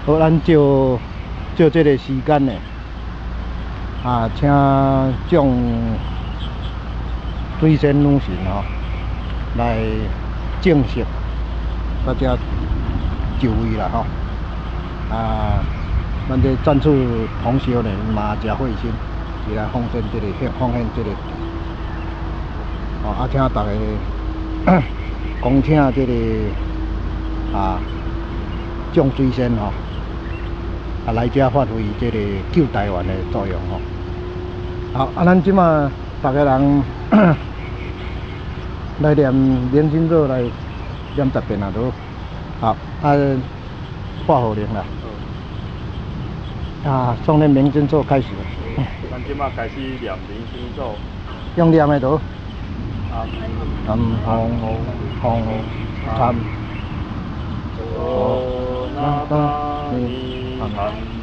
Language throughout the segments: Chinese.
好，咱就这个时间呢，请众水仙女神来正式大家就位啦咱这赞助同修呢嘛真费心，是来奉献这个请大家恭请这个种水仙来这发挥这个救台湾的作用好，咱即马大家人来念明星咒来念10遍都好，画好灵啦。诵念明星咒开始。 咱即马开始念明星咒。 用念的都。 唵那巴尼唵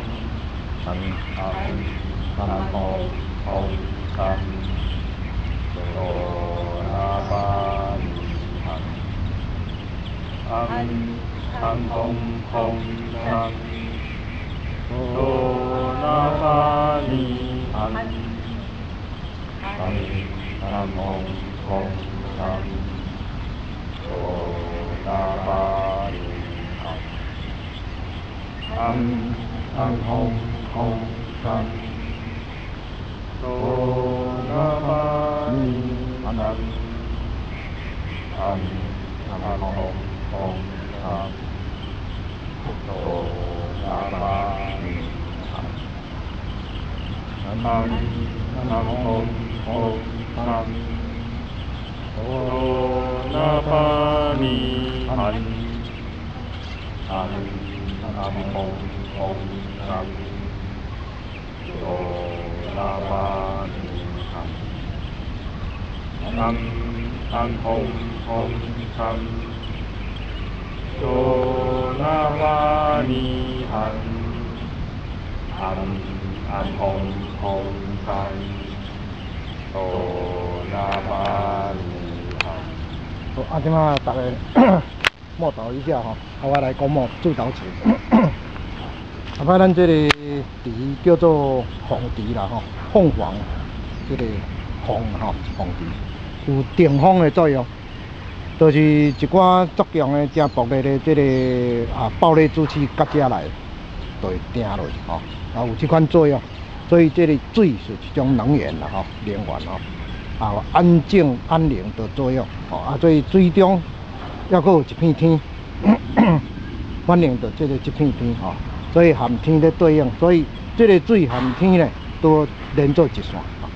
好，即马大家默祷一下我来讲祝祷词。咱这个池叫做凤池啦凤凰，这个凤凤池有定风的作用，就是一寡足强的、真薄烈的这个爆裂主气到遮来，就会定落去有这款作用。所以这个水是一种能源啦能源安静安宁的作用所以水中还有一片天，反映着这片天所以和天在对应，所以这个水和天呢都连做一线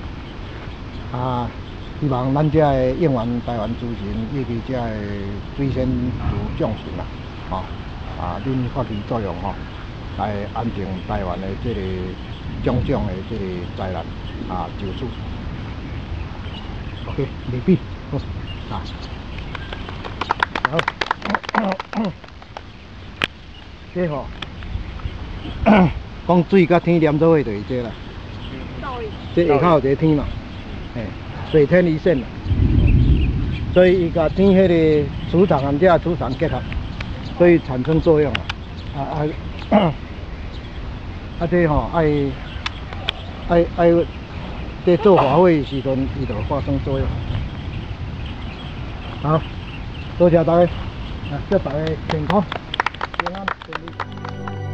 希望咱这的应援台湾主神以及这的水仙如众神恁发挥作用来安定台湾的这个种种的这个灾难救助。OK， 礼毕，好，这讲水甲天连做伙就是这啦。这下口有一个天嘛，水天一线啦，所以伊甲天迄个磁场和这磁场结合，所以产生作用这爱在做法会时阵，伊就发生作用。好，多谢大家，祝大家健康、平安、顺利。